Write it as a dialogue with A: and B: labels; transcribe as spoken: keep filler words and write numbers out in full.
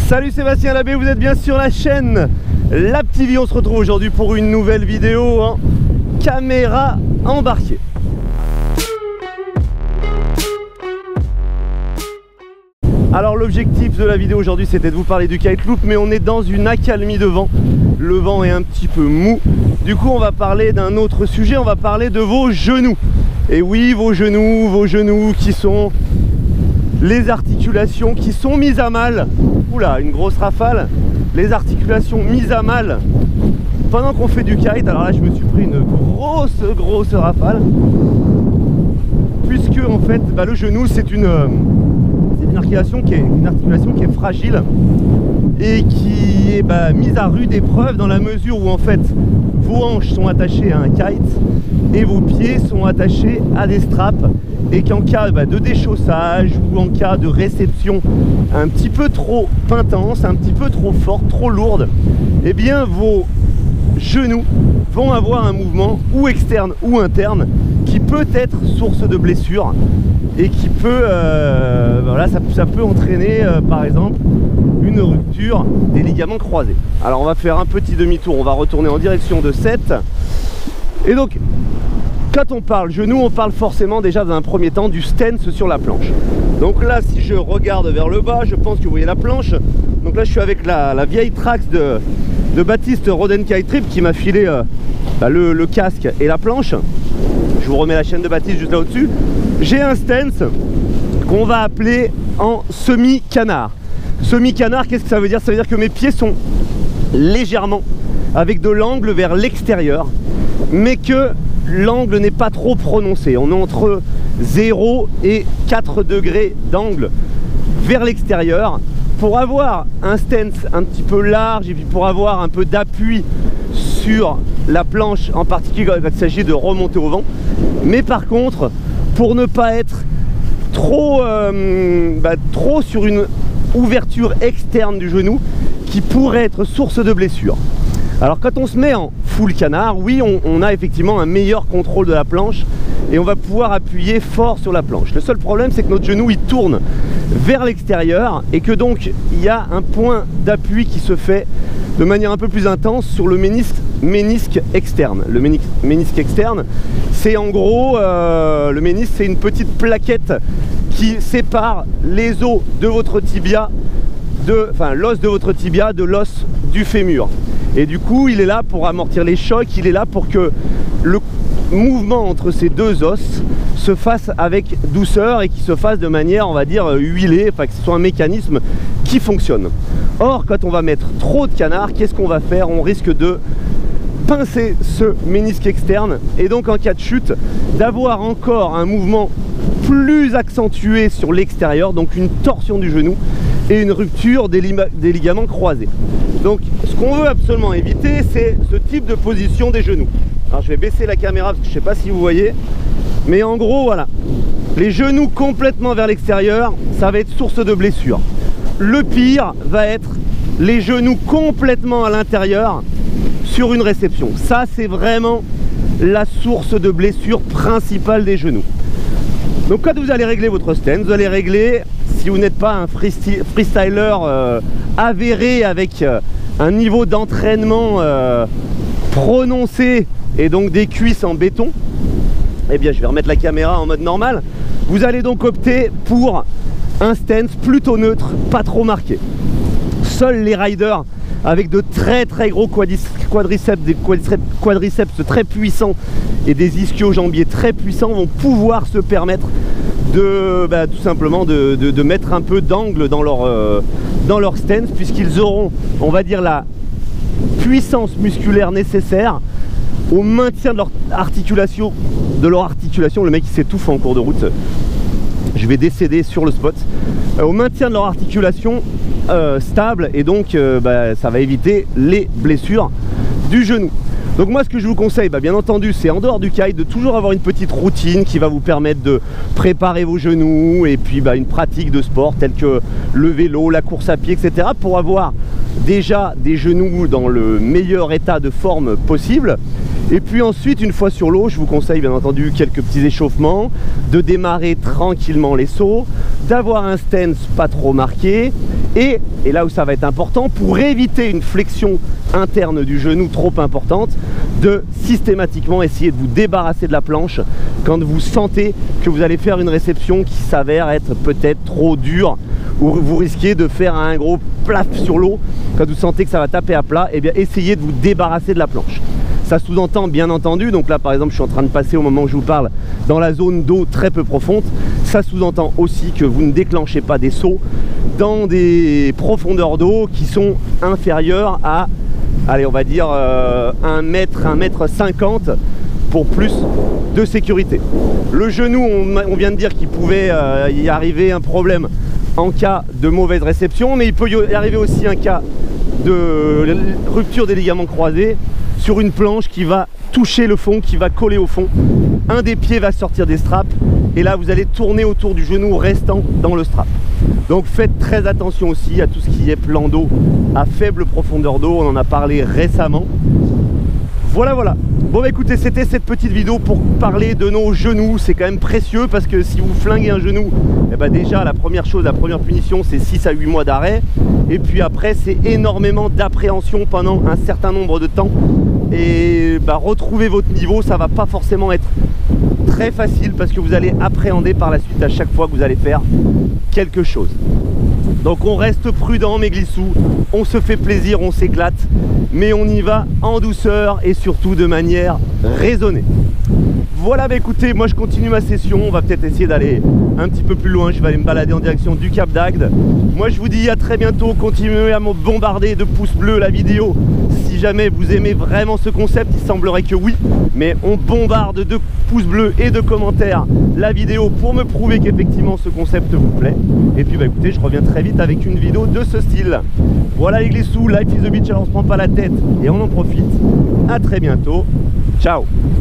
A: Salut Sébastien Labbé, vous êtes bien sur la chaîne La Petite Vie. On se retrouve aujourd'hui pour une nouvelle vidéo en caméra embarquée. Alors l'objectif de la vidéo aujourd'hui c'était de vous parler du kite loop, mais on est dans une accalmie de vent. Le vent est un petit peu mou. Du coup on va parler d'un autre sujet, on va parler de vos genoux. Et oui, vos genoux, vos genoux qui sont les articulations qui sont mises à mal. Oula, une grosse rafale. Les articulations mises à mal pendant qu'on fait du kite. Alors là je me suis pris une grosse grosse rafale, puisque en fait bah, le genou c'est une une articulation qui est, une articulation qui est fragile et qui est bah, mise à rude épreuve, dans la mesure où en fait vos hanches sont attachées à un kite et vos pieds sont attachés à des straps, et qu'en cas bah, de déchaussage ou en cas de réception un petit peu trop intense, un petit peu trop forte, trop lourde, et eh bien vos genoux vont avoir un mouvement ou externe ou interne qui peut être source de blessure et qui peut, euh, voilà, ça, ça peut entraîner euh, par exemple une rupture des ligaments croisés. Alors on va faire un petit demi-tour, on va retourner en direction de sept. Et donc quand on parle genou, on parle forcément déjà dans un premier temps du stance sur la planche. Donc là si je regarde vers le bas, je pense que vous voyez la planche. Donc là je suis avec la, la vieille Trax de, de Baptiste Roden Kite Trip qui m'a filé euh, bah, le, le casque et la planche. Je vous remets la chaîne de Baptiste juste là au-dessus. J'ai un stance qu'on va appeler en semi-canard. Semi-canard, qu'est-ce que ça veut dire? Ça veut dire que mes pieds sont légèrement avec de l'angle vers l'extérieur, mais que l'angle n'est pas trop prononcé. On est entre zéro et quatre degrés d'angle vers l'extérieur pour avoir un stance un petit peu large et puis pour avoir un peu d'appui sur la planche, en particulier quand il s'agit de remonter au vent. Mais par contre, pour ne pas être trop, euh, bah, trop sur une ouverture externe du genou qui pourrait être source de blessure. Alors quand on se met en full canard, oui, on, on a effectivement un meilleur contrôle de la planche et on va pouvoir appuyer fort sur la planche. Le seul problème, c'est que notre genou il tourne vers l'extérieur et que donc il y a un point d'appui qui se fait de manière un peu plus intense sur le ménisque, ménisque externe. Le ménisque, ménisque externe, c'est en gros, euh, le ménisque, c'est une petite plaquette qui sépare les os de votre tibia, de, enfin l'os de votre tibia de l'os du fémur. Et du coup, il est là pour amortir les chocs, il est là pour que le mouvement entre ces deux os se fasse avec douceur et qui se fasse de manière, on va dire, huilée, enfin que ce soit un mécanisme qui fonctionne. Or, quand on va mettre trop de canard, qu'est-ce qu'on va faire? On risque de pincer ce ménisque externe et donc en cas de chute, d'avoir encore un mouvement plus accentué sur l'extérieur, donc une torsion du genou et une rupture des, des ligaments croisés. Donc ce qu'on veut absolument éviter, c'est ce type de position des genoux. Alors je vais baisser la caméra parce que je ne sais pas si vous voyez, mais en gros voilà, les genoux complètement vers l'extérieur, ça va être source de blessure. Le pire va être les genoux complètement à l'intérieur sur une réception. Ça c'est vraiment la source de blessure principale des genoux. Donc quand vous allez régler votre stance, vous allez régler, si vous n'êtes pas un freestyler euh, avéré avec euh, un niveau d'entraînement euh, prononcé et donc des cuisses en béton, eh bien je vais remettre la caméra en mode normal. Vous allez donc opter pour un stance plutôt neutre, pas trop marqué. Seuls les riders avec de très très gros quadriceps, des quadriceps, quadriceps très puissants et des ischio-jambiers très puissants vont pouvoir se permettre de bah, tout simplement de, de, de mettre un peu d'angle dans leur, euh, dans leur stance, puisqu'ils auront, on va dire, la puissance musculaire nécessaire au maintien de leur articulation, de leur articulation. Le mec il s'étouffe en cours de route, je vais décéder sur le spot, euh, au maintien de leur articulation euh, stable, et donc euh, bah, ça va éviter les blessures du genou. Donc moi ce que je vous conseille, bah, bien entendu, c'est en dehors du kite de toujours avoir une petite routine qui va vous permettre de préparer vos genoux, et puis bah, une pratique de sport telle que le vélo, la course à pied, et cetera pour avoir déjà des genoux dans le meilleur état de forme possible. Et puis ensuite, une fois sur l'eau, je vous conseille bien entendu quelques petits échauffements, de démarrer tranquillement les sauts, d'avoir un stance pas trop marqué Et, et là où ça va être important, pour éviter une flexion interne du genou trop importante, de systématiquement essayer de vous débarrasser de la planche quand vous sentez que vous allez faire une réception qui s'avère être peut-être trop dure, ou vous risquez de faire un gros plaf sur l'eau. Quand vous sentez que ça va taper à plat, et bien essayez de vous débarrasser de la planche. Ça sous-entend bien entendu, donc là par exemple je suis en train de passer au moment où je vous parle dans la zone d'eau très peu profonde, ça sous-entend aussi que vous ne déclenchez pas des sauts dans des profondeurs d'eau qui sont inférieures à, allez on va dire euh, un mètre, un mètre cinquante pour plus de sécurité. Le genou, on, on vient de dire qu'il pouvait euh, y arriver un problème en cas de mauvaise réception, mais il peut y arriver aussi un cas de rupture des ligaments croisés sur une planche qui va toucher le fond, qui va coller au fond. Un des pieds va sortir des straps et là vous allez tourner autour du genou restant dans le strap. Donc faites très attention aussi à tout ce qui est plan d'eau à faible profondeur d'eau, on en a parlé récemment. Voilà voilà. Bon bah écoutez, c'était cette petite vidéo pour parler de nos genoux. C'est quand même précieux parce que si vous flinguez un genou, eh bah déjà la première chose, la première punition c'est six à huit mois d'arrêt. Et puis après c'est énormément d'appréhension pendant un certain nombre de temps. Et bah, retrouver votre niveau, ça va pas forcément être très facile parce que vous allez appréhender par la suite à chaque fois que vous allez faire quelque chose. Donc on reste prudent mes glissous, on se fait plaisir, on s'éclate, mais on y va en douceur et surtout de manière raisonnée. Voilà, bah écoutez, moi je continue ma session, on va peut-être essayer d'aller un petit peu plus loin, je vais aller me balader en direction du Cap d'Agde. Moi je vous dis à très bientôt, continuez à me bombarder de pouces bleus la vidéo. Si jamais vous aimez vraiment ce concept, il semblerait que oui, mais on bombarde de pouces bleus et de commentaires la vidéo pour me prouver qu'effectivement ce concept vous plaît. Et puis bah écoutez, je reviens très vite avec une vidéo de ce style. Voilà les glissous, life is a beach, alors on se prend pas la tête et on en profite. À très bientôt, ciao.